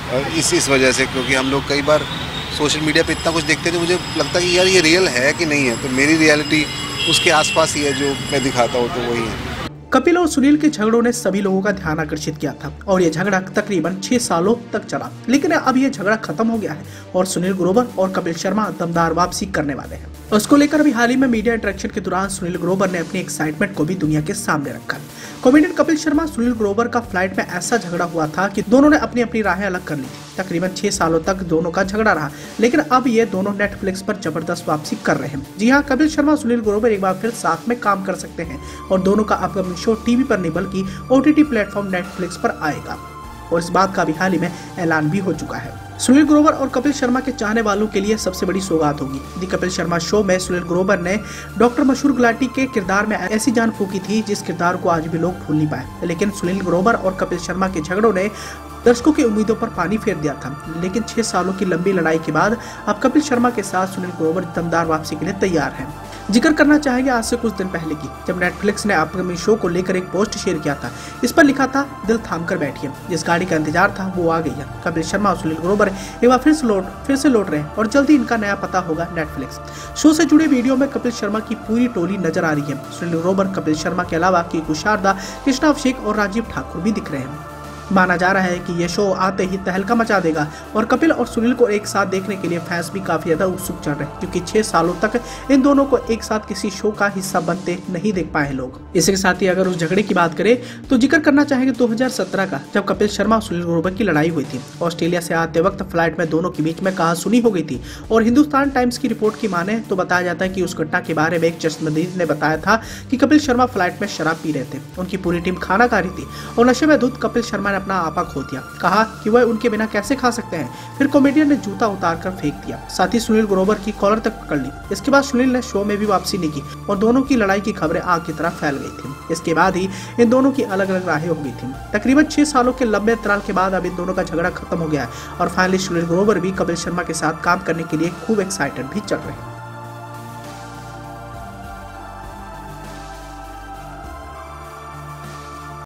और इस वजह से, क्योंकि हम लोग कई बार सोशल मीडिया पे इतना कुछ देखते हैं तो मुझे लगता है कि यार ये रियल है कि नहीं है, तो मेरी रियलिटी उसके आसपास ही है जो मैं दिखाता हूँ, तो वही है। कपिल और सुनील के झगड़ों ने सभी लोगों का ध्यान आकर्षित किया था और ये झगड़ा तकरीबन 6 सालों तक चला, लेकिन अब ये झगड़ा खत्म हो गया है और सुनील ग्रोवर और कपिल शर्मा दमदार वापसी करने वाले हैं। उसको लेकर अभी हाल ही में मीडिया इंटरेक्शन के दौरान सुनील ग्रोवर ने अपनी एक्साइटमेंट को भी दुनिया के सामने रखा। कॉमेडियन कपिल शर्मा सुनील ग्रोवर का फ्लाइट में ऐसा झगड़ा हुआ था कि दोनों ने अपनी अपनी राहें अलग कर ली थी। तकरीबन 6 सालों तक दोनों का झगड़ा रहा, लेकिन अब ये दोनों नेटफ्लिक्स पर जबरदस्त वापसी कर रहे हैं। जी हाँ, कपिल शर्मा सुनील ग्रोवर एक बार फिर साथ में काम कर सकते हैं और दोनों का अपकमिंग शो टीवी पर नहीं बल्कि OTT प्लेटफॉर्म नेटफ्लिक्स पर आएगा और इस बात का भी हाल ही में ऐलान भी हो चुका है। सुनील ग्रोवर और कपिल शर्मा के चाहने वालों के लिए सबसे बड़ी सौगात होगी। दी कपिल शर्मा शो में सुनील ग्रोवर ने डॉक्टर मशहूर गुलाटी के किरदार में ऐसी जान फूकी थी जिस किरदार को आज भी लोग भूल नहीं पाए। लेकिन सुनील ग्रोवर और कपिल शर्मा के झगड़ों ने दर्शकों की उम्मीदों पर पानी फेर दिया था, लेकिन 6 सालों की लंबी लड़ाई के बाद अब कपिल शर्मा के साथ सुनील ग्रोवर दमदार वापसी के लिए तैयार हैं। जिक्र करना चाहेंगे आज से कुछ दिन पहले की, जब नेटफ्लिक्स ने अपकमिंग शो को लेकर एक पोस्ट शेयर किया था। इस पर लिखा था, दिल थाम कर बैठिए, जिस गाड़ी का इंतजार था वो आ गई है। कपिल शर्मा और सुनील ग्रोवर एक बार फिर से लौट रहे हैं और जल्दी इनका नया पता होगा नेटफ्लिक्स। शो से जुड़े वीडियो में कपिल शर्मा की पूरी टोली नजर आ रही है। सुनील ग्रोवर, कपिल शर्मा के अलावा कीकू शारदा, कृष्णा अभिषेक और राजीव ठाकुर भी दिख रहे हैं। माना जा रहा है कि ये शो आते ही तहलका मचा देगा और कपिल और सुनील को एक साथ देखने के लिए फैंस भी काफी ज्यादा उत्सुक चल रहे हैं, क्योंकि 6 सालों तक इन दोनों को एक साथ किसी शो का हिस्सा बनते नहीं देख पाए लोग। इसी के साथ ही अगर उस झगड़े की बात करें तो जिक्र करना चाहेंगे 2017 का, जब कपिल शर्मा और सुनील ग्रोवर की लड़ाई हुई थी। ऑस्ट्रेलिया से आते वक्त फ्लाइट में दोनों के बीच में कहासुनी हो गई थी और हिंदुस्तान टाइम्स की रिपोर्ट की माने तो बताया जाता है कि उस घटना के बारे में एक चश्मदीद ने बताया था कि कपिल शर्मा फ्लाइट में शराब पी रहे थे। उनकी पूरी टीम खाना खा रही थी और नशे में धुत कपिल शर्मा ने अपना आपा खो दिया। कहा कि वह उनके बिना कैसे खा सकते हैं। फिर कॉमेडियन ने जूता उतार कर फेंक दिया, साथ ही सुनील ग्रोवर की कॉलर तक पकड़ ली। इसके बाद सुनील ने शो में भी वापसी नहीं की और दोनों की लड़ाई की खबरें आग की तरह फैल गई थी। इसके बाद ही इन दोनों की अलग अलग राहें हो गई थी। तकरीबन 6 सालों के लंबे अंतराल के बाद अब इन दोनों का झगड़ा खत्म हो गया है और फाइनली सुनील ग्रोवर भी कपिल शर्मा के साथ काम करने के लिए खूब एक्साइटेड भी चल रहे हैं।